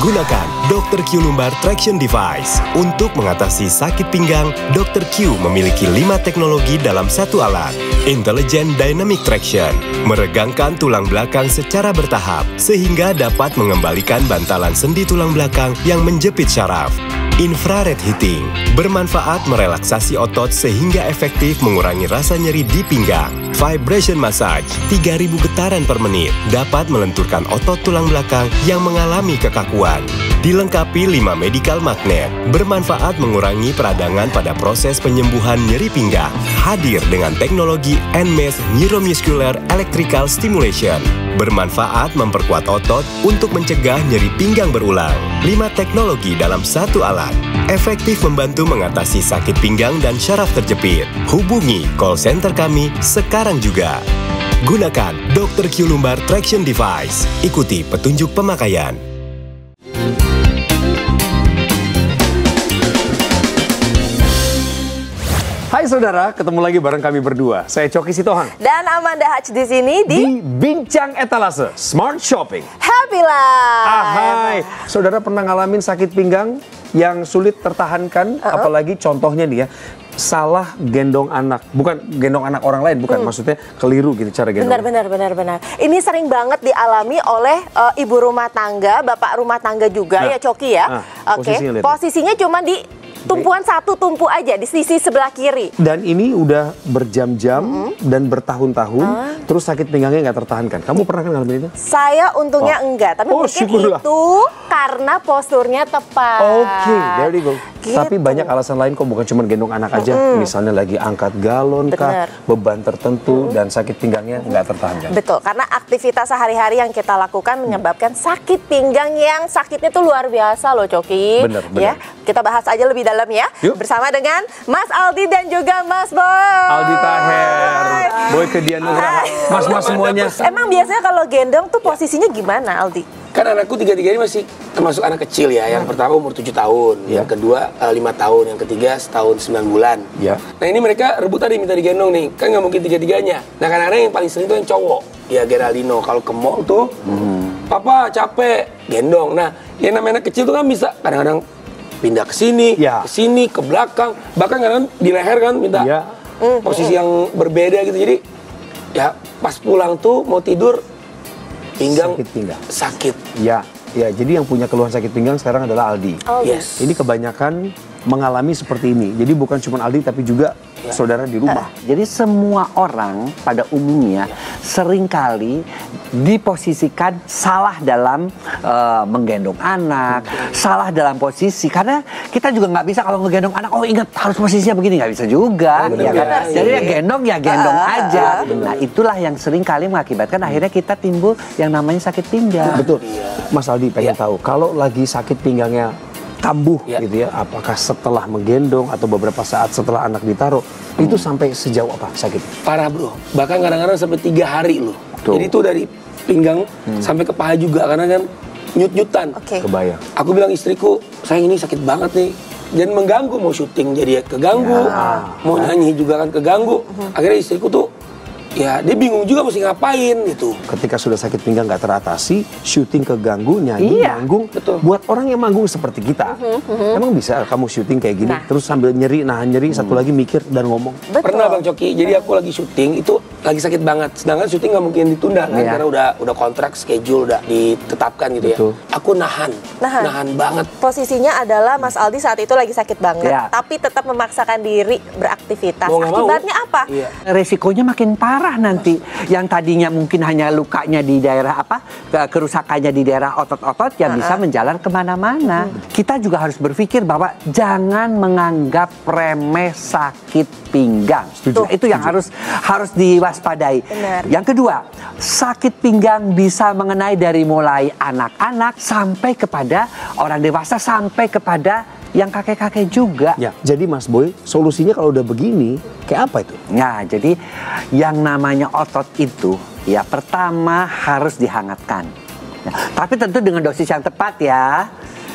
Gunakan Dr. Q Lumbar Traction Device. Untuk mengatasi sakit pinggang, Dr. Q memiliki 5 teknologi dalam satu alat. Intelligent Dynamic Traction, meregangkan tulang belakang secara bertahap, sehingga dapat mengembalikan bantalan sendi tulang belakang yang menjepit syaraf. Infrared Heating, bermanfaat merelaksasi otot sehingga efektif mengurangi rasa nyeri di pinggang. Vibration Massage, 3000 getaran per menit, dapat melenturkan otot tulang belakang yang mengalami kekakuan. Dilengkapi 5 medical magnet, bermanfaat mengurangi peradangan pada proses penyembuhan nyeri pinggang. Hadir dengan teknologi NMAS Neuromuscular Electrical Stimulation, bermanfaat memperkuat otot untuk mencegah nyeri pinggang berulang. 5 teknologi dalam satu alat, efektif membantu mengatasi sakit pinggang dan syaraf terjepit. Hubungi call center kami sekarang juga. Gunakan Dr. Q Lumbar Traction Device. Ikuti petunjuk pemakaian. Hai saudara, ketemu lagi bareng kami berdua. Saya Coki Sitohang. Dan Amanda Hatch di sini di Bincang Etalase Smart Shopping. Happy Life. Hai, saudara pernah ngalamin sakit pinggang yang sulit tertahankan? Apalagi contohnya nih ya, salah gendong anak. Bukan gendong anak orang lain, bukan. Maksudnya keliru gitu cara gendong. Benar. Ini sering banget dialami oleh ibu rumah tangga, bapak rumah tangga juga ya Coki ya. Oke, posisinya cuma di tumpuan satu tumpu aja di sisi sebelah kiri. Dan ini udah berjam-jam dan bertahun-tahun, terus sakit pinggangnya nggak tertahankan. Kamu pernah kan ngalamin itu? Saya untungnya enggak, tapi mungkin syukurlah. Itu karena posturnya tepat. Oke, there you go. Gitu. Tapi banyak alasan lain kok, bukan cuma gendong anak aja. Misalnya lagi angkat galon kah, beban tertentu dan sakit pinggangnya nggak tertahankan. Betul, karena aktivitas sehari-hari yang kita lakukan menyebabkan sakit pinggang yang sakitnya tuh luar biasa loh Coki. Bener. Ya, kita bahas aja lebih dalam ya. Yuk. Bersama dengan Mas Aldi dan juga Mas Boy. Aldi Taher, Boy Kedianugraha, Mas-mas semuanya. Emang biasanya kalau gendong tuh posisinya gimana Aldi? Kan anakku tiga-tiganya masih termasuk anak kecil ya. Yang pertama umur 7 tahun, yang kedua 5 tahun, yang ketiga setahun 9 bulan. Nah ini mereka rebutan nih minta digendong nih. Kan nggak mungkin tiga-tiganya. Nah kadang-kadang yang paling sering tuh yang cowok. Ya Geraldino, kalau ke mall tuh, papa capek, gendong. Nah yang namanya anak kecil tuh kan bisa kadang-kadang pindah ke sini, ke belakang. Bahkan kadang-kadang di leher kan minta posisi yang berbeda gitu. Jadi ya pas pulang tuh mau tidur, pinggang sakit. Ya, jadi yang punya keluhan sakit pinggang sekarang adalah Aldi. Yes. Ini kebanyakan mengalami seperti ini. Jadi bukan cuma Aldi tapi juga saudara di rumah. Jadi semua orang pada umumnya seringkali diposisikan salah dalam menggendong anak, salah dalam posisi. Karena kita juga nggak bisa kalau ngegendong anak, oh ingat harus posisinya begini, nggak bisa juga. Jadi ya gendong aja. Nah itulah yang seringkali mengakibatkan akhirnya kita timbul yang namanya sakit pinggang. Betul. Mas Aldi pengen tahu, kalau lagi sakit pinggangnya kambuh gitu ya, apakah setelah menggendong atau beberapa saat setelah anak ditaruh, itu sampai sejauh apa sakit? Parah bro, bahkan kadang-kadang sampai 3 hari loh. Jadi itu dari pinggang sampai ke paha juga, karena kan nyut-nyutan. Kebayang. Aku bilang istriku, sayang ini sakit banget nih. Dan mengganggu, mau syuting jadi keganggu, mau nyanyi juga kan keganggu. Akhirnya istriku tuh, ya dia bingung juga mesti ngapain gitu. Ketika sudah sakit pinggang nggak teratasi, syuting keganggu, nyanyi, manggung. Betul. Buat orang yang manggung seperti kita, emang bisa kamu syuting kayak gini, terus sambil nyeri, nahan nyeri, satu lagi mikir dan ngomong? Pernah Bang Coki, jadi aku lagi syuting, itu lagi sakit banget. Sedangkan syuting nggak mungkin ditunda kan, karena udah kontrak, schedule udah ditetapkan gitu ya. Aku nahan banget. Posisinya adalah Mas Aldi saat itu lagi sakit banget, tapi tetap memaksakan diri beraktivitas. Akibatnya apa? Resikonya makin parah nanti. Yang tadinya mungkin hanya lukanya di daerah kerusakannya di daerah otot-otot yang bisa menjalar kemana-mana. Kita juga harus berpikir bahwa jangan menganggap remeh sakit pinggang. Itu yang harus diwaspadai. Yang kedua, sakit pinggang bisa mengenai dari mulai anak-anak sampai kepada orang dewasa, sampai kepada yang kakek-kakek juga. Ya, jadi Mas Boy, solusinya kalau udah begini, kayak apa itu? Nah, jadi yang namanya otot itu, ya pertama harus dihangatkan. Nah, tapi tentu dengan dosis yang tepat ya.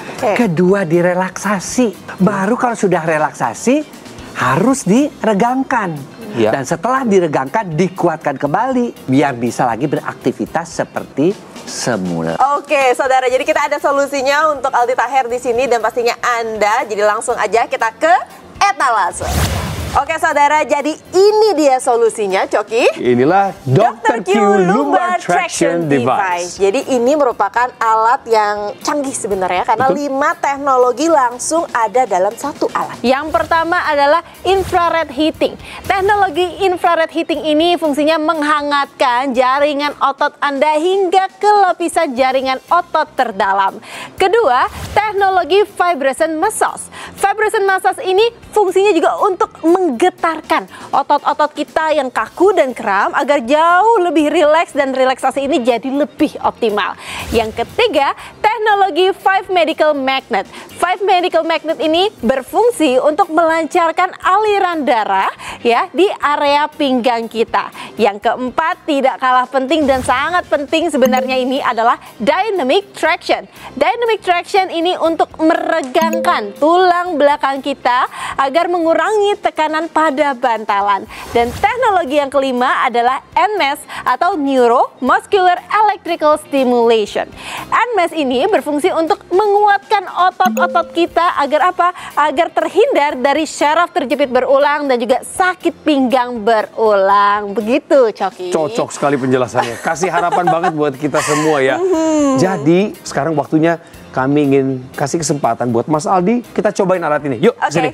Kedua, direlaksasi. Baru kalau sudah relaksasi, harus diregangkan. Dan setelah diregangkan, dikuatkan kembali biar bisa lagi beraktivitas seperti semula. Oke, saudara. Jadi kita ada solusinya untuk Aldi Taher di sini dan pastinya Anda. Jadi langsung aja kita ke etalase. Oke saudara, jadi ini dia solusinya, Coki. Inilah Dr. Q Lumbar Traction Device. Jadi ini merupakan alat yang canggih sebenarnya karena 5 teknologi langsung ada dalam satu alat. Yang pertama adalah infrared heating. Teknologi infrared heating ini fungsinya menghangatkan jaringan otot Anda hingga ke lapisan jaringan otot terdalam. Kedua, teknologi vibration massage. Vibration massage ini fungsinya juga untuk menggetarkan otot-otot kita yang kaku dan kram agar jauh lebih rileks dan relaksasi ini jadi lebih optimal. Yang ketiga, teknologi 5 medical magnet. 5 medical magnet ini berfungsi untuk melancarkan aliran darah ya di area pinggang kita. Yang keempat, tidak kalah penting dan sangat penting sebenarnya ini adalah dynamic traction. Dynamic traction ini untuk meregangkan tulang belakang kita agar mengurangi tekanan pada bantalan. Dan teknologi yang kelima adalah NMAS atau Neuromuscular Electrical Stimulation. NMAS ini berfungsi untuk menguatkan otot-otot kita agar apa? Agar terhindar dari syaraf terjepit berulang dan juga sakit pinggang berulang. Begitu, Coki. Cocok sekali penjelasannya. Kasih harapan banget buat kita semua ya. Jadi sekarang waktunya kami ingin kasih kesempatan buat Mas Aldi. Kita cobain alat ini. Yuk, sini.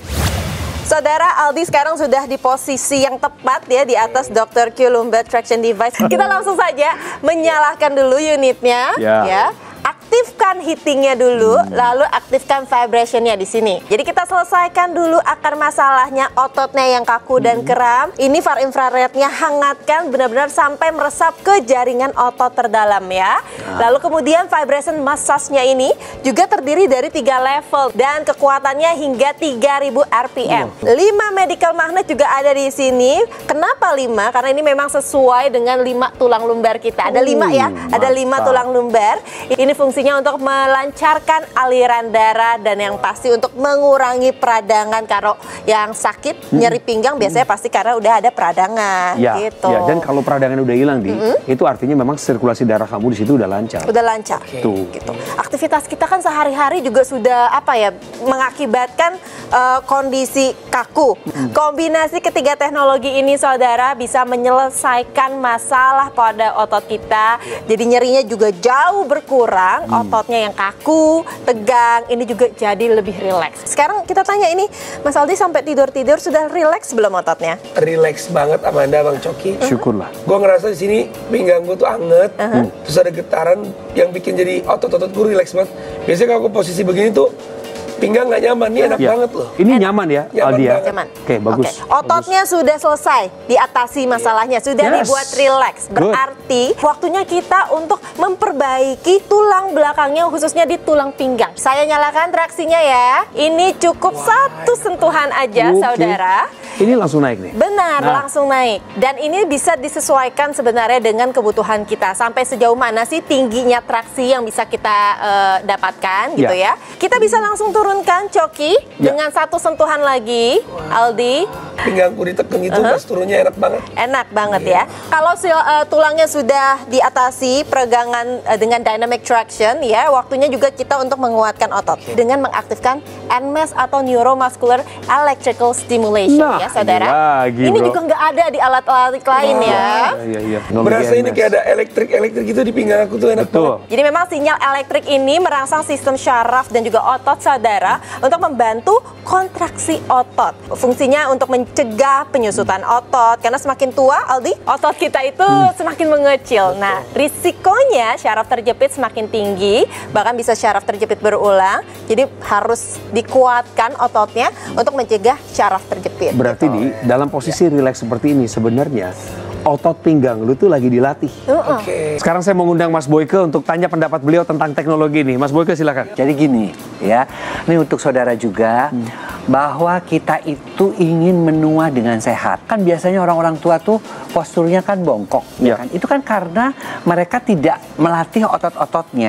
Saudara, Aldi sekarang sudah di posisi yang tepat ya di atas Dr. Q Lumbar Traction Device. Kita langsung saja menyalakan dulu unitnya ya. Aktifkan heatingnya dulu, lalu aktifkan vibrationnya di sini. Jadi kita selesaikan dulu akar masalahnya, ototnya yang kaku dan kram. Ini far infrarednya hangatkan benar-benar sampai meresap ke jaringan otot terdalam ya. Lalu kemudian vibration massage-nya ini juga terdiri dari 3 level dan kekuatannya hingga 3000 RPM. 5 medical magnet juga ada di sini. Kenapa 5? Karena ini memang sesuai dengan 5 tulang lumbar kita. Ada 5 ya, ada 5 tulang lumbar. Ini fungsinya untuk melancarkan aliran darah dan yang pasti untuk mengurangi peradangan. Kalau yang sakit nyeri pinggang biasanya pasti karena udah ada peradangan gitu. Ya, dan kalau peradangan udah hilang itu artinya memang sirkulasi darah kamu di situ udah lancar. Udah lancar. Tuh. Gitu. Aktivitas kita kan sehari-hari juga sudah mengakibatkan kondisi kaku. Kombinasi ketiga teknologi ini saudara bisa menyelesaikan masalah pada otot kita. Jadi nyerinya juga jauh berkurang. Ototnya yang kaku, tegang, ini juga jadi lebih rileks. Sekarang kita tanya ini, Mas Aldi sampai tidur-tidur sudah rileks belum ototnya? Rileks banget Amanda, Bang Coki. Syukurlah. Gue ngerasa di sini pinggang gue tuh anget, terus ada getaran yang bikin jadi otot-otot gue rileks banget. Biasanya kalau gue posisi begini tuh pinggang nggak nyaman, ini enak banget loh. Ini nyaman ya, Aldi ya? Nyaman. Oke, bagus. Ototnya sudah selesai, diatasi masalahnya, sudah dibuat rileks. Berarti waktunya kita untuk memperbaiki tulang belakangnya, khususnya di tulang pinggang. Saya nyalakan traksinya ya. Ini cukup satu sentuhan aja, saudara. Ini langsung naik nih? Benar, langsung naik. Dan ini bisa disesuaikan sebenarnya dengan kebutuhan kita. Sampai sejauh mana sih tingginya traksi yang bisa kita dapatkan gitu ya. Kita bisa langsung turunkan Coki dengan satu sentuhan lagi, Aldi. Pinggangku ditekan itu pas turunnya enak banget. Enak banget ya. Kalau tulangnya sudah diatasi peregangan dengan dynamic traction ya, waktunya juga kita untuk menguatkan otot dengan mengaktifkan NMAS atau Neuromuscular Electrical Stimulation ya saudara. Ini juga nggak ada di alat-alat lain ya. Berasa ini kayak ada elektrik gitu di pinggang aku tuh enak banget. Jadi memang sinyal elektrik ini merangsang sistem syaraf dan juga otot saudara untuk membantu kontraksi otot. Fungsinya untuk mencegah penyusutan otot karena semakin tua Aldi, otot kita itu semakin mengecil. Nah, risikonya syaraf terjepit semakin tinggi, bahkan bisa syaraf terjepit berulang. Jadi harus dikuatkan ototnya untuk mencegah syaraf terjepit. Berarti di dalam posisi rileks seperti ini sebenarnya otot pinggang lu tuh lagi dilatih. Sekarang saya mau ngundang Mas Boyke untuk tanya pendapat beliau tentang teknologi ini. Mas Boyke silakan. Jadi gini ya, ini untuk saudara juga bahwa kita itu ingin menua dengan sehat. Kan biasanya orang-orang tua tuh posturnya kan bongkok, ya kan? Itu kan karena mereka tidak melatih otot-ototnya.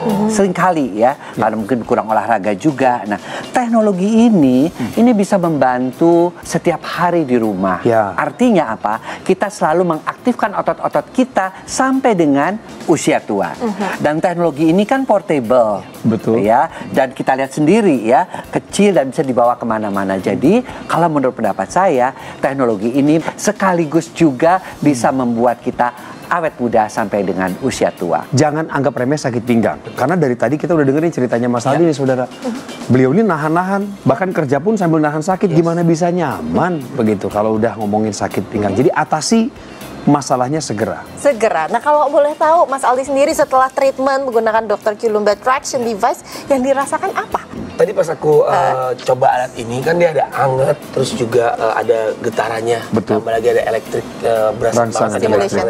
Seringkali ya, karena mungkin kurang olahraga juga. Nah, teknologi ini bisa membantu setiap hari di rumah. Artinya apa? Kita selalu mengaktifkan otot-otot kita sampai dengan usia tua. Dan teknologi ini kan portable. Betul. Ya, dan kita lihat sendiri ya, kecil dan bisa dibawa kemana-mana. Jadi, kalau menurut pendapat saya, teknologi ini sekaligus juga bisa membuat kita awet muda sampai dengan usia tua. Jangan anggap remeh sakit pinggang. Karena dari tadi kita udah dengerin ceritanya Mas Aldi nih, saudara. Beliau ini nahan-nahan, bahkan kerja pun sambil nahan sakit. Gimana bisa nyaman begitu kalau udah ngomongin sakit pinggang. Jadi atasi masalahnya segera. Segera. Nah, kalau boleh tahu Mas Aldi sendiri setelah treatment menggunakan Dr. Q Lumbar Traction Device, yang dirasakan apa? Tadi pas aku coba alat ini kan dia ada anget, terus juga ada getarannya. Betul. Tambah lagi ada elektrik, berasa stimulation.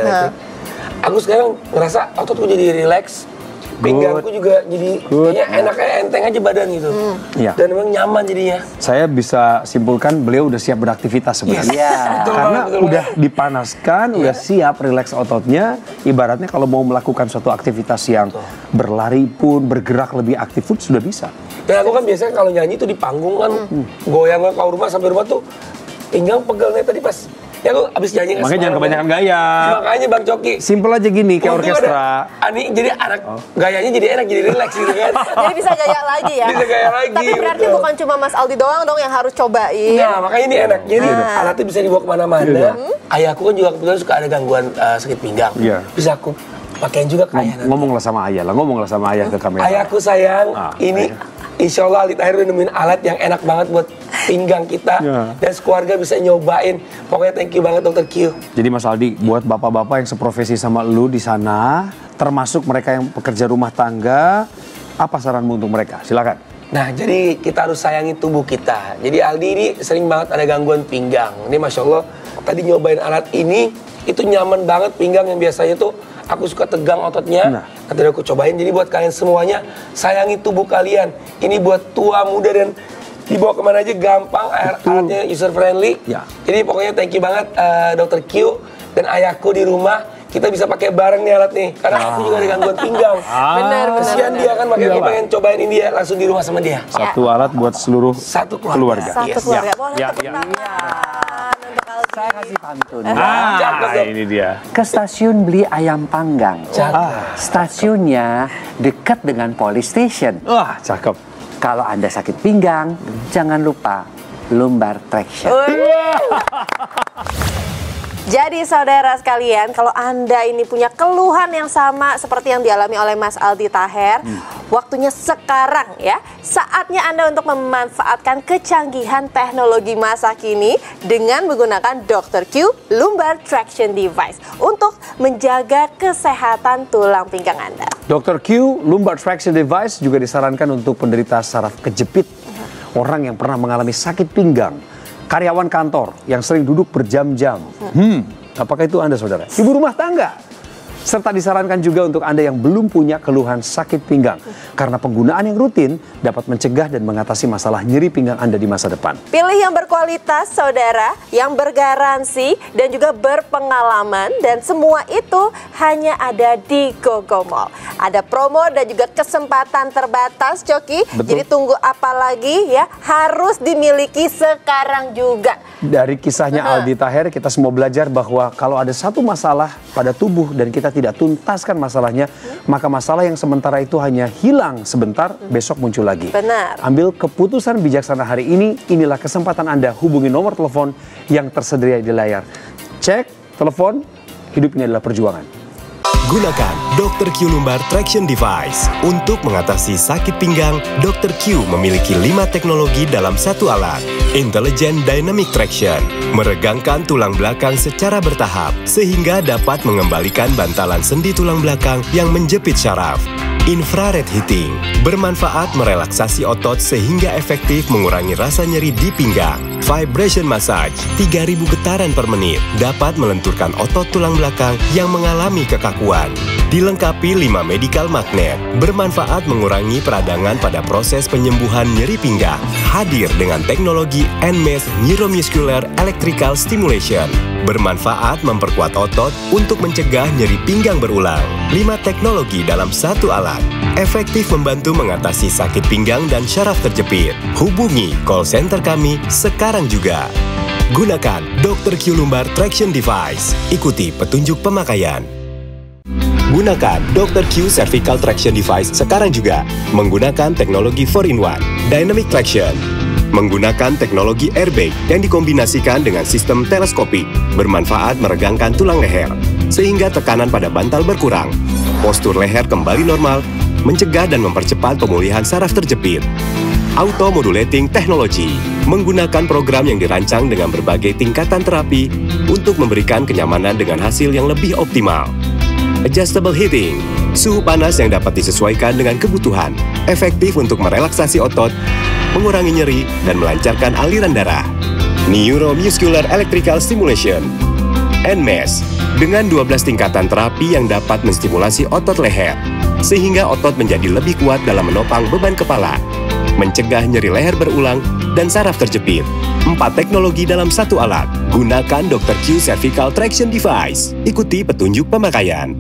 Aku sekarang ngerasa ototku jadi rileks, pinggangku juga jadi kayaknya enak, kayak enteng aja badan gitu. Dan memang nyaman jadinya. Saya bisa simpulkan beliau udah siap beraktivitas sebenarnya. Karena udah dipanaskan, udah siap rileks ototnya. Ibaratnya kalau mau melakukan suatu aktivitas yang berlari pun, bergerak lebih aktif pun sudah bisa. Dan aku kan biasanya kalau nyanyi tuh di panggung kan goyang ke rumah sampai rumah tuh pinggang pegelnya tadi pas. Ya lu abis nyanyi. Makanya jangan kebanyakan gaya. Makanya Bang Coki. Simpel aja gini kayak orkestra. Ani jadi anak gayanya jadi enak, jadi rileks gitu kan. Jadi bisa gaya lagi ya. Bisa gaya lagi. Tapi berarti bukan cuma Mas Aldi doang dong yang harus cobain. Nah makanya ini enak. Jadi alatnya bisa dibawa kemana-mana. Ayahku kan juga kebetulan suka ada gangguan sakit pinggang. Bisa aku pakein juga ke ayah. Ngomonglah sama ayah ke kamera. Ayahku sayang, ini insya Allah Aldi Tahir udah nemuin alat yang enak banget buat pinggang kita dan sekeluarga bisa nyobain. Pokoknya thank you banget Dr. Q. Jadi Mas Aldi, buat bapak-bapak yang seprofesi sama lu di sana, termasuk mereka yang pekerja rumah tangga, apa saranmu untuk mereka? Silakan. Nah, jadi kita harus sayangi tubuh kita. Jadi Aldi ini sering banget ada gangguan pinggang. Ini Masya Allah, tadi nyobain alat ini, itu nyaman banget pinggang yang biasanya tuh aku suka tegang ototnya. Nanti aku cobain. Jadi buat kalian semuanya, sayangi tubuh kalian. Ini buat tua, muda, dan dibawa kemana aja gampang, alatnya user friendly. Jadi pokoknya thank you banget Dr. Q dan ayahku di rumah. Kita bisa pakai bareng nih alat nih, karena aku juga ada gangguan pinggang. Benar. Kesian dia kan, makanya aku pengen cobain ini dia langsung di rumah sama dia. Satu alat buat seluruh keluarga. Satu keluarga. Boleh tepuk tangan untuk Aldi. Saya kasih pantun. Ini dia. Ke stasiun beli ayam panggang. Stasiunnya dekat dengan police station. Wah, cakep. Kalau Anda sakit pinggang, jangan lupa lumbar traction. Jadi saudara sekalian, kalau Anda ini punya keluhan yang sama seperti yang dialami oleh Mas Aldi Tahir, waktunya sekarang ya. Saatnya Anda untuk memanfaatkan kecanggihan teknologi masa kini dengan menggunakan Dr. Q Lumbar Traction Device untuk menjaga kesehatan tulang pinggang Anda. Dr. Q Lumbar Traction Device juga disarankan untuk penderita saraf kejepit, orang yang pernah mengalami sakit pinggang, karyawan kantor yang sering duduk berjam-jam. Apakah itu Anda, saudara? Ibu rumah tangga. Serta disarankan juga untuk Anda yang belum punya keluhan sakit pinggang. Karena penggunaan yang rutin dapat mencegah dan mengatasi masalah nyeri pinggang Anda di masa depan. Pilih yang berkualitas, saudara, yang bergaransi dan juga berpengalaman. Dan semua itu hanya ada di GoGo Mall. Ada promo dan juga kesempatan terbatas, Coki. Jadi tunggu apa lagi ya? Harus dimiliki sekarang juga. Dari kisahnya Aldi Tahir, kita semua belajar bahwa kalau ada satu masalah pada tubuh dan kita tidak tuntaskan masalahnya, maka masalah yang sementara itu hanya hilang sebentar, besok muncul lagi. Benar. Ambil keputusan bijaksana hari ini, inilah kesempatan Anda. Hubungi nomor telepon yang tersedia di layar. Cek, telepon, hidup ini adalah perjuangan. Gunakan Dr. Q Lumbar Traction Device. Untuk mengatasi sakit pinggang, Dr. Q memiliki 5 teknologi dalam satu alat. Intelligent Dynamic Traction, meregangkan tulang belakang secara bertahap, sehingga dapat mengembalikan bantalan sendi tulang belakang yang menjepit syaraf. Infrared Heating, bermanfaat merelaksasi otot sehingga efektif mengurangi rasa nyeri di pinggang. Vibration Massage, 3000 getaran per menit, dapat melenturkan otot tulang belakang yang mengalami kekakuan. dilengkapi 5 medical magnet, bermanfaat mengurangi peradangan pada proses penyembuhan nyeri pinggang. Hadir dengan teknologi NMES Neuromuscular Electrical Stimulation, bermanfaat memperkuat otot untuk mencegah nyeri pinggang berulang. 5 teknologi dalam satu alat, efektif membantu mengatasi sakit pinggang dan syaraf terjepit. Hubungi call center kami sekarang juga. Gunakan Dr. Q Lumbar Traction Device. Ikuti petunjuk pemakaian. Gunakan Dr. Q Cervical Traction Device sekarang juga. Menggunakan teknologi 4-in-1, Dynamic Traction. Menggunakan teknologi airbag yang dikombinasikan dengan sistem teleskopik, bermanfaat meregangkan tulang leher, sehingga tekanan pada bantal berkurang. Postur leher kembali normal, mencegah dan mempercepat pemulihan saraf terjepit. Auto Modulating Technology, menggunakan program yang dirancang dengan berbagai tingkatan terapi untuk memberikan kenyamanan dengan hasil yang lebih optimal. Adjustable Heating, suhu panas yang dapat disesuaikan dengan kebutuhan, efektif untuk merelaksasi otot, mengurangi nyeri, dan melancarkan aliran darah. Neuromuscular Electrical Stimulation, NMES, dengan 12 tingkatan terapi yang dapat menstimulasi otot leher, sehingga otot menjadi lebih kuat dalam menopang beban kepala, mencegah nyeri leher berulang, dan saraf terjepit. 4 teknologi dalam satu alat. Gunakan Dr. Q Cervical Traction Device. Ikuti petunjuk pemakaian.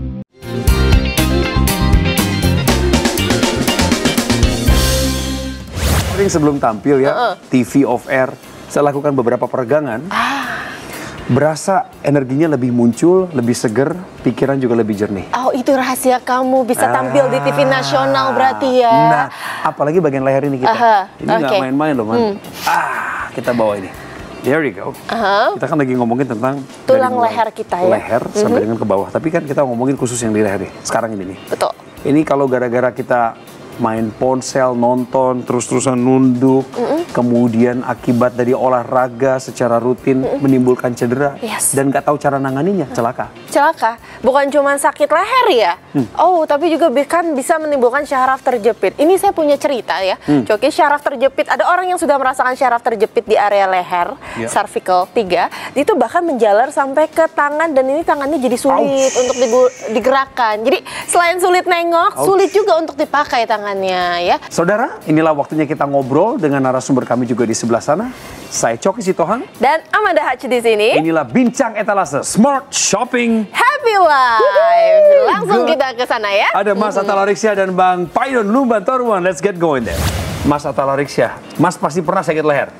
Sebelum tampil ya, TV off air, saya lakukan beberapa peregangan. Berasa energinya lebih muncul, lebih seger, pikiran juga lebih jernih. Oh, itu rahasia kamu bisa tampil di TV nasional berarti ya. Nah, apalagi bagian leher ini kita. Ini nggak main-main loh, Man. Kita bawa ini. There we go. Kita kan lagi ngomongin tentang tulang leher kita ya. Leher sampai dengan ke bawah. Tapi kan kita ngomongin khusus yang di leher nih. Sekarang ini nih. Betul. Ini kalau gara-gara kita main ponsel, nonton, terus-terusan nunduk, kemudian akibat dari olahraga secara rutin menimbulkan cedera, dan nggak tahu cara nanganinya, celaka. Celaka, bukan cuma sakit leher ya, tapi juga kan bisa menimbulkan syaraf terjepit. Ini saya punya cerita ya, Coki, syaraf terjepit, ada orang yang sudah merasakan syaraf terjepit di area leher, cervical 3, itu bahkan menjalar sampai ke tangan, dan ini tangannya jadi sulit untuk digerakkan. Jadi selain sulit nengok, sulit juga untuk dipakai tangannya ya. Saudara, inilah waktunya kita ngobrol dengan narasumber kami juga di sebelah sana. Saya Coki Sitohang dan Amanda Hatch di sini. Inilah Bincang Etalase Smart Shopping Happy Life. Langsung kita ke sana ya. Ada Mas Atalariksya dan Bang Paidon Lumban Toruan. Let's get going there. Mas Atalariksya, Mas pasti pernah sakit leher.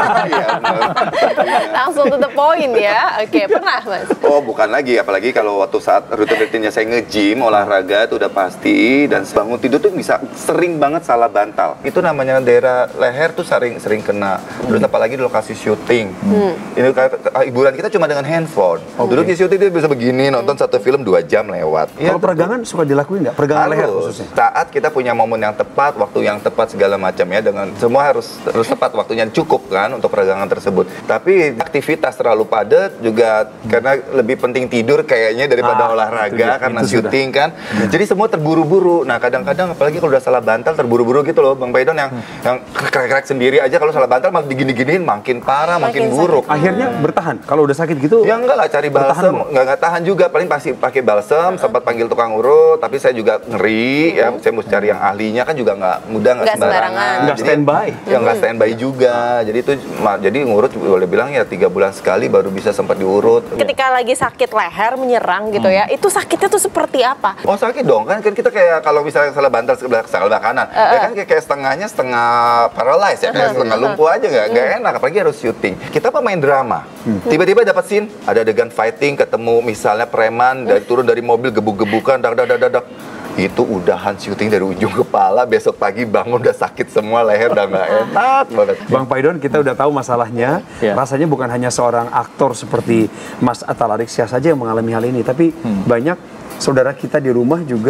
Langsung to the point ya. Oke, pernah Mas? Oh, bukan lagi. Apalagi kalau waktu saat rutin-rutinnya saya nge-gym, olahraga itu udah pasti. Dan bangun tidur tuh bisa sering banget salah bantal. Itu namanya daerah leher tuh sering kena. Terus apalagi di lokasi syuting. Ini hiburan kita cuma dengan handphone. Dulu di syuting dia bisa begini, nonton satu film 2 jam lewat. Kalau peregangan suka dilakuin nggak? Peregangan leher khususnya? Saat kita punya momen yang tepat, waktu yang tepat, segala macam ya, dengan semua harus tepat waktunya, cukup kan untuk peregangan tersebut. Tapi aktivitas terlalu padat juga karena lebih penting tidur kayaknya daripada olahraga karena syuting kan. Jadi semua terburu-buru. Nah, kadang-kadang apalagi kalau udah salah bantal terburu-buru gitu loh, Bang Paidon, yang krek-krek sendiri aja kalau salah bantal malah digini-giniin makin parah, makin buruk. Akhirnya bertahan. Kalau udah sakit gitu? Ya enggak lah, cari balsam. Enggak tahan juga, paling pasti pakai balsam, sempat panggil tukang urut, tapi saya juga ngeri ya, saya mesti cari yang ahlinya kan juga nggak mudah, nggak sembarangan. Nggak standby. Ya nggak standby juga. Jadi itu ngurut boleh bilang ya 3 bulan sekali baru bisa sempat diurut. Ketika lagi sakit leher menyerang gitu ya, itu sakitnya tuh seperti apa? Oh, sakit dong, kan kita kayak kalau misalnya salah bantal sebelah kanan, ya kan kayak setengahnya setengah paralyzed ya, kayak setengah lumpuh aja, nggak enak, apalagi harus syuting. Kita pemain drama, tiba-tiba dapat scene, ada adegan fighting, ketemu misalnya preman dari turun dari mobil gebuk-gebukan, dak. Itu udahan syuting dari ujung kepala, besok pagi bangun udah sakit semua leher, udah nggak enak banget. Bang Paidon, kita udah tahu masalahnya. Rasanya bukan hanya seorang aktor seperti Mas Atalariksya saja yang mengalami hal ini, tapi banyak saudara kita di rumah juga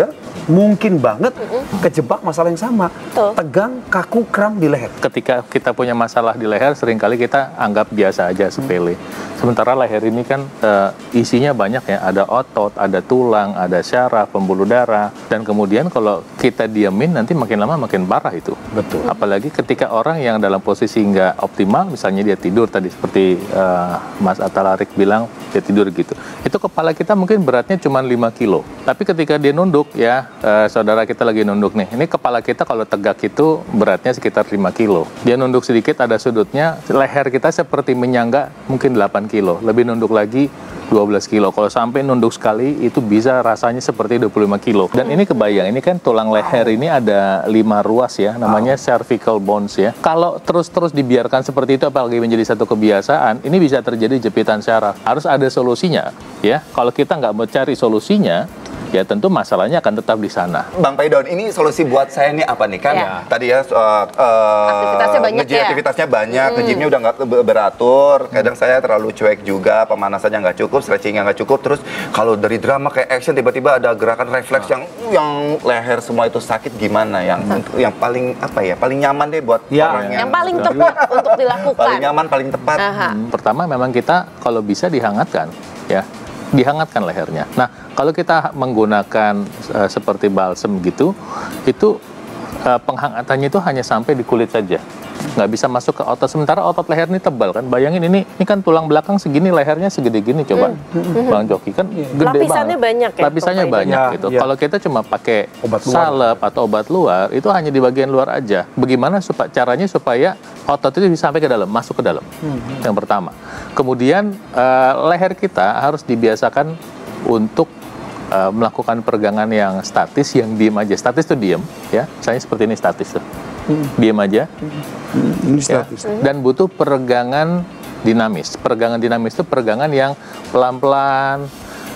mungkin banget kejebak masalah yang sama. Tegang, kaku, kram di leher. Ketika kita punya masalah di leher, seringkali kita anggap biasa aja, sepele. Sementara leher ini kan isinya banyak ya, ada otot, ada tulang, ada syaraf, pembuluh darah, dan kemudian kalau kita diamin nanti makin lama makin parah itu. Betul. Apalagi ketika orang yang dalam posisi nggak optimal, misalnya dia tidur tadi seperti Mas Atalarik bilang, dia tidur gitu. Itu kepala kita mungkin beratnya cuma 5 kilo. Tapi ketika dia nunduk ya, saudara kita lagi nunduk nih, ini kepala kita kalau tegak itu beratnya sekitar 5 kilo. Dia nunduk sedikit ada sudutnya, leher kita seperti menyangga mungkin 8 kilo. Lebih nunduk lagi 12 kilo. Kalau sampai nunduk sekali itu bisa rasanya seperti 25 kilo. Dan ini kebayang, ini kan tulang leher ini ada 5 ruas ya, namanya cervical bones ya. Kalau terus-terus dibiarkan seperti itu apalagi menjadi satu kebiasaan, ini bisa terjadi jepitan syaraf. Harus ada solusinya ya. Kalau kita nggak mau cari solusinya, ya tentu masalahnya akan tetap di sana. Bang Paidon, ini solusi buat saya nih apa nih? Kan tadi ya aktivitasnya banyak ya? Aktivitasnya banyak, nge-gymnya udah nggak beratur, kadang saya terlalu cuek juga, pemanasannya nggak cukup, stretchingnya nggak cukup, terus kalau dari drama kayak action tiba-tiba ada gerakan refleks yang leher semua itu sakit, gimana yang paling apa ya, paling nyaman deh buat orang yang paling tepat untuk dilakukan. Paling nyaman, paling tepat. Pertama memang kita kalau bisa dihangatkan ya. Dihangatkan lehernya. Nah, kalau kita menggunakan seperti balsem gitu, itu penghangatannya itu hanya sampai di kulit saja. Nggak bisa masuk ke otot. Sementara otot leher ini tebal kan. Bayangin ini kan tulang belakang segini, lehernya segede gini coba. Bang Joki kan gede lapisannya banget. Banyak ya. Lapisannya banyak gitu. Kalau kita cuma pakai salep atau obat luar, itu hanya di bagian luar aja. Bagaimana caranya supaya otot itu bisa sampai ke dalam, masuk ke dalam. Yang pertama. Kemudian leher kita harus dibiasakan untuk melakukan peregangan yang statis, yang diem aja. Statis itu diem, ya. Misalnya seperti ini statis tuh. Diem aja. Ini statis. Ya. Dan butuh peregangan dinamis. Peregangan dinamis itu peregangan yang pelan-pelan,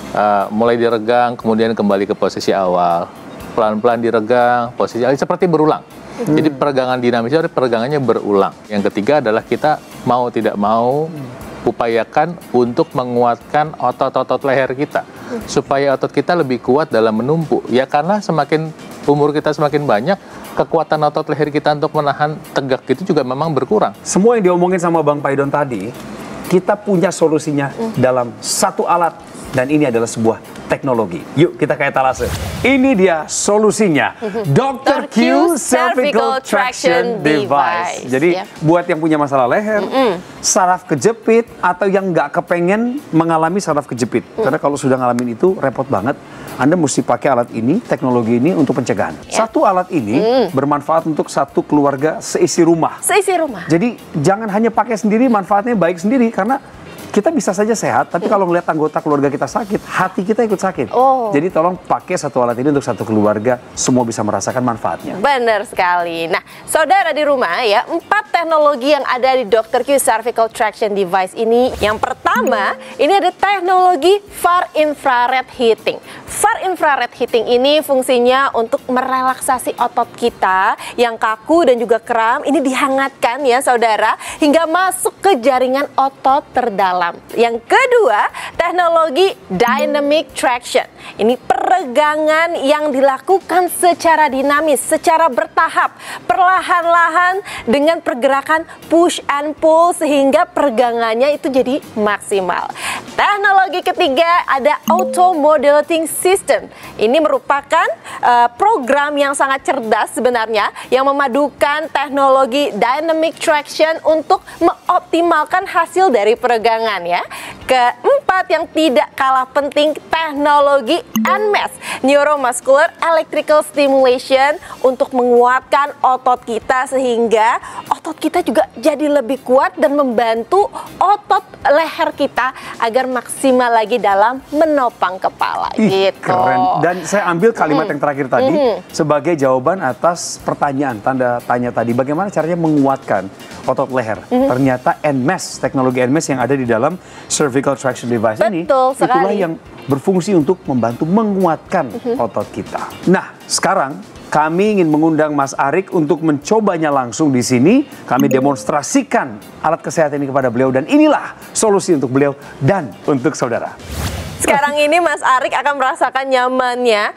mulai diregang, kemudian kembali ke posisi awal. Pelan-pelan diregang, posisi awal, seperti berulang. Jadi peregangan dinamis itu peregangannya berulang. Yang ketiga adalah kita mau tidak mau upayakan untuk menguatkan otot-otot leher kita supaya otot kita lebih kuat dalam menumpuk. Ya karena semakin umur kita semakin banyak, kekuatan otot leher kita untuk menahan tegak itu juga memang berkurang. Semua yang diomongin sama Bang Paidon tadi, kita punya solusinya dalam satu alat, dan ini adalah sebuah teknologi. Yuk kita ke etalase. Ini dia solusinya. Dr. Q Cervical Traction Device. Jadi buat yang punya masalah leher, saraf kejepit, atau yang nggak kepengen mengalami saraf kejepit. Karena kalau sudah ngalamin itu repot banget. Anda mesti pakai alat ini, teknologi ini untuk pencegahan. Satu alat ini bermanfaat untuk satu keluarga seisi rumah. Seisi rumah. Jadi jangan hanya pakai sendiri, manfaatnya baik sendiri, karena kita bisa saja sehat, tapi kalau melihat anggota keluarga kita sakit, hati kita ikut sakit. Jadi tolong pakai satu alat ini untuk satu keluarga, semua bisa merasakan manfaatnya. Benar sekali. Nah, saudara di rumah ya, 4 teknologi yang ada di Dr. Q Cervical Traction Device ini. Yang pertama, ini ada teknologi Far Infrared Heating. Far Infrared Heating ini fungsinya untuk merelaksasi otot kita yang kaku dan juga kram. Ini dihangatkan ya saudara, hingga masuk ke jaringan otot terdalam. Yang kedua, teknologi Dynamic Traction. Ini peregangan yang dilakukan secara dinamis, secara bertahap, perlahan-lahan dengan pergerakan push and pull sehingga peregangannya itu jadi maksimal. Teknologi ketiga ada Auto Modulating System. Ini merupakan program yang sangat cerdas sebenarnya yang memadukan teknologi Dynamic Traction untuk mengoptimalkan hasil dari peregangan ya. Keempat yang tidak kalah penting, teknologi NMES, Neuromuscular Electrical Stimulation, untuk menguatkan otot kita sehingga otot kita juga jadi lebih kuat dan membantu otot leher kita agar maksimal lagi dalam menopang kepala. Gitu. Keren. Dan saya ambil kalimat yang terakhir tadi sebagai jawaban atas pertanyaan tanda tanya tadi. Bagaimana caranya menguatkan otot leher? Ternyata NMES, teknologi NMES yang ada di dalam Cervical Traction Device ini, itulah yang berfungsi untuk membantu menguatkan otot kita. Nah, sekarang kami ingin mengundang Mas Arik untuk mencobanya langsung di sini. Kami demonstrasikan alat kesehatan ini kepada beliau, dan inilah solusi untuk beliau dan untuk saudara. Sekarang ini Mas Arik akan merasakan nyamannya,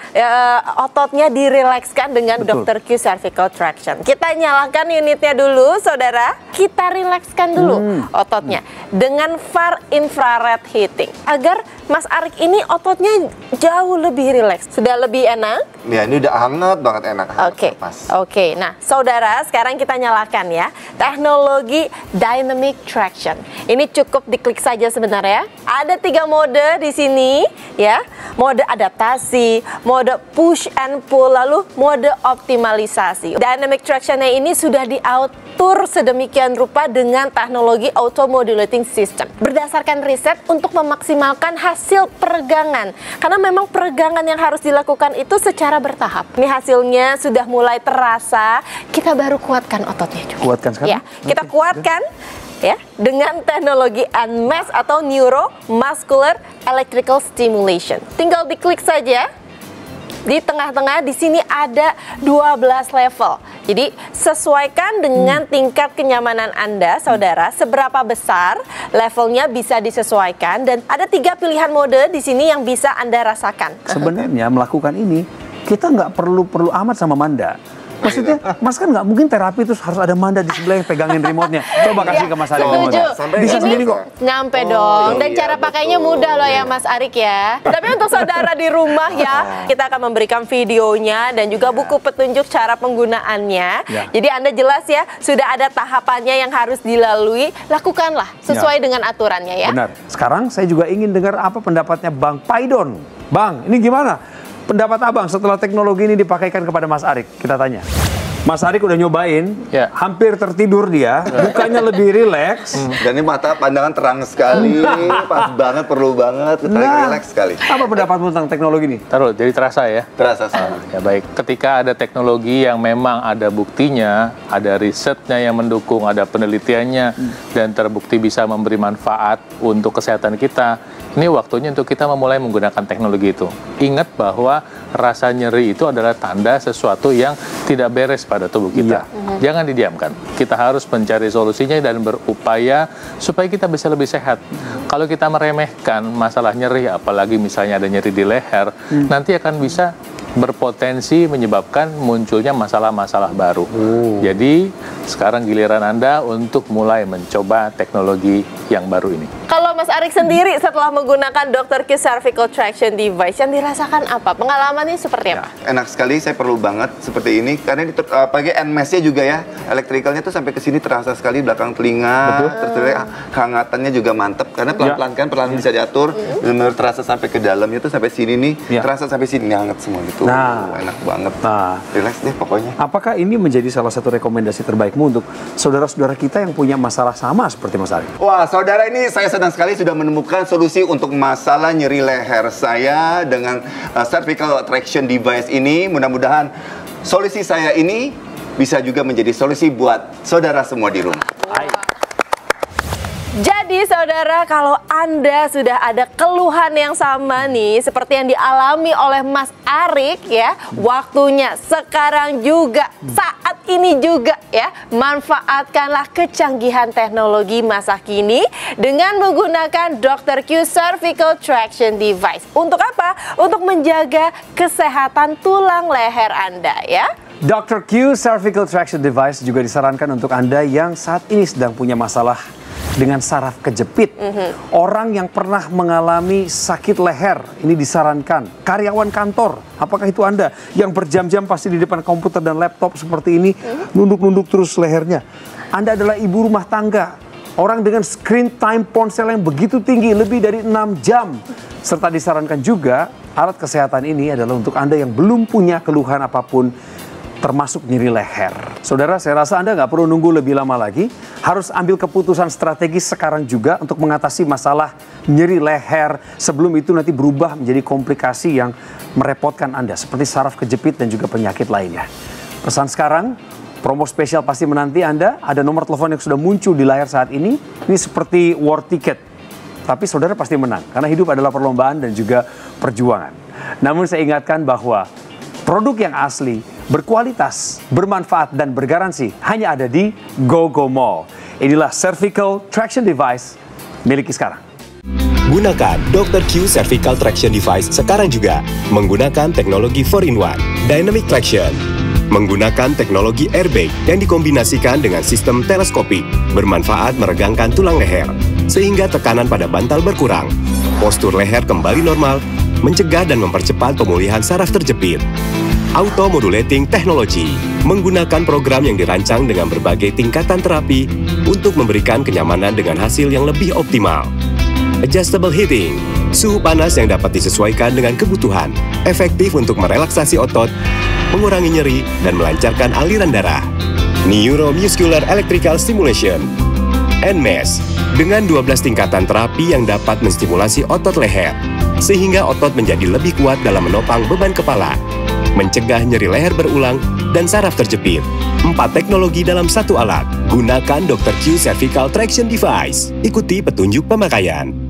ototnya dirilekskan dengan Dr. Q Cervical Traction. Kita nyalakan unitnya dulu, saudara. Kita rilekskan dulu ototnya dengan far infrared heating. Agar Mas Arik ini ototnya jauh lebih rileks. Sudah lebih enak? Ya, ini udah hangat banget, enak. Oke. Nah, saudara, sekarang kita nyalakan ya. Teknologi Dynamic Traction. Ini cukup diklik saja sebenarnya. Ada 3 mode di sini ya. Mode adaptasi, mode push and pull, lalu mode optimalisasi. Dynamic Traction-nya ini sudah diatur sedemikian rupa dengan teknologi Auto Modulating System. Berdasarkan riset untuk memaksimalkan hasil peregangan. Karena memang peregangan yang harus dilakukan itu secara bertahap. Ini hasilnya sudah mulai terasa. Kita baru kuatkan ototnya juga. Kuatkan sekarang? Ya, kita kuatkan ya dengan teknologi NMES atau Neuromuscular Electrical Stimulation. Tinggal diklik saja. Di tengah-tengah di sini ada 12 level. Jadi sesuaikan dengan tingkat kenyamanan Anda, saudara, seberapa besar levelnya bisa disesuaikan, dan ada 3 pilihan mode di sini yang bisa Anda rasakan. Sebenarnya melakukan ini kita nggak perlu amat sama Manda. Maksudnya, Mas kan nggak mungkin terapi terus harus ada Manda di sebelah yang pegangin remote-nya. Coba kasih ke Mas Arik. Bisa sendiri kok. Nyampe dong. Dan cara pakainya mudah loh ya Mas Arik ya. Tapi untuk saudara di rumah ya, kita akan memberikan videonya dan juga buku petunjuk cara penggunaannya. Jadi Anda jelas ya, sudah ada tahapannya yang harus dilalui. Lakukanlah sesuai dengan aturannya ya. Benar. Sekarang saya juga ingin dengar apa pendapatnya Bang Paidon. Bang, ini gimana? Pendapat Abang setelah teknologi ini dipakaikan kepada Mas Arik, kita tanya. Mas Arik udah nyobain, hampir tertidur dia, mukanya lebih rileks. Dan ini mata pandangan terang sekali, pas banget, perlu banget, rileks sekali. Apa pendapatmu tentang teknologi ini? Taruh, jadi terasa ya? Terasa sekali. Ya baik, ketika ada teknologi yang memang ada buktinya, ada risetnya yang mendukung, ada penelitiannya, dan terbukti bisa memberi manfaat untuk kesehatan kita, ini waktunya untuk kita memulai menggunakan teknologi itu. Ingat bahwa rasa nyeri itu adalah tanda sesuatu yang tidak beres pada tubuh kita. Jangan didiamkan. Kita harus mencari solusinya dan berupaya supaya kita bisa lebih sehat. Kalau kita meremehkan masalah nyeri, apalagi misalnya ada nyeri di leher, nanti akan bisa berpotensi menyebabkan munculnya masalah-masalah baru. Jadi sekarang giliran Anda untuk mulai mencoba teknologi yang baru ini. Kalau Mas Arik sendiri setelah menggunakan Dr. Q Cervical Traction Device, yang dirasakan apa? Pengalamannya seperti apa? Enak sekali, saya perlu banget seperti ini. Karena ini pakai NMES-nya juga ya. Elektrikalnya tuh sampai ke sini terasa sekali, belakang telinga. Terus hangatannya juga mantep. Karena pelan-pelan kan, perlahan bisa diatur. Benar-benar terasa sampai ke dalamnya tuh sampai sini nih. Terasa sampai sini, hangat semua gitu. Enak banget. Relax deh pokoknya. Apakah ini menjadi salah satu rekomendasi terbaikmu untuk saudara-saudara kita yang punya masalah sama seperti Mas Arik? Wah, saudara, ini saya senang sekali sudah menemukan solusi untuk masalah nyeri leher saya dengan cervical traction device ini. Mudah-mudahan solusi saya ini bisa juga menjadi solusi buat saudara semua di rumah. Jadi saudara, kalau Anda sudah ada keluhan yang sama nih seperti yang dialami oleh Mas Arik ya, waktunya sekarang juga, saat ini juga ya, manfaatkanlah kecanggihan teknologi masa kini dengan menggunakan Dr. Q Cervical Traction Device. Untuk apa? Untuk menjaga kesehatan tulang leher Anda ya. Dr. Q Cervical Traction Device juga disarankan untuk Anda yang saat ini sedang punya masalah dengan saraf kejepit. Orang yang pernah mengalami sakit leher, ini disarankan. Karyawan kantor, apakah itu Anda yang berjam-jam pasti di depan komputer dan laptop seperti ini, nunduk-nunduk terus lehernya. Anda adalah ibu rumah tangga, orang dengan screen time ponsel yang begitu tinggi, lebih dari 6 jam. Serta disarankan juga, alat kesehatan ini adalah untuk Anda yang belum punya keluhan apapun, termasuk nyeri leher. Saudara, saya rasa Anda nggak perlu nunggu lebih lama lagi. Harus ambil keputusan strategis sekarang juga untuk mengatasi masalah nyeri leher. Sebelum itu nanti berubah menjadi komplikasi yang merepotkan Anda, seperti saraf kejepit dan juga penyakit lainnya. Pesan sekarang, promo spesial pasti menanti Anda. Ada nomor telepon yang sudah muncul di layar saat ini. Ini seperti war ticket. Tapi saudara pasti menang, karena hidup adalah perlombaan dan juga perjuangan. Namun saya ingatkan bahwa produk yang asli, berkualitas, bermanfaat, dan bergaransi hanya ada di GoGo Mall. Inilah Cervical Traction Device, miliki sekarang. Gunakan Dr. Q Cervical Traction Device sekarang juga. Menggunakan teknologi 4-in-1 Dynamic Traction. Menggunakan teknologi airbag yang dikombinasikan dengan sistem teleskopik, bermanfaat meregangkan tulang leher, sehingga tekanan pada bantal berkurang. Postur leher kembali normal, mencegah dan mempercepat pemulihan saraf terjepit. Auto Modulating Technology menggunakan program yang dirancang dengan berbagai tingkatan terapi untuk memberikan kenyamanan dengan hasil yang lebih optimal. Adjustable Heating, suhu panas yang dapat disesuaikan dengan kebutuhan, efektif untuk merelaksasi otot, mengurangi nyeri, dan melancarkan aliran darah. Neuromuscular Electrical Stimulation, NMES, dengan 12 tingkatan terapi yang dapat menstimulasi otot leher, sehingga otot menjadi lebih kuat dalam menopang beban kepala, mencegah nyeri leher berulang, dan saraf terjepit. 4 teknologi dalam satu alat. Gunakan Dr. Q Cervical Traction Device. Ikuti petunjuk pemakaian.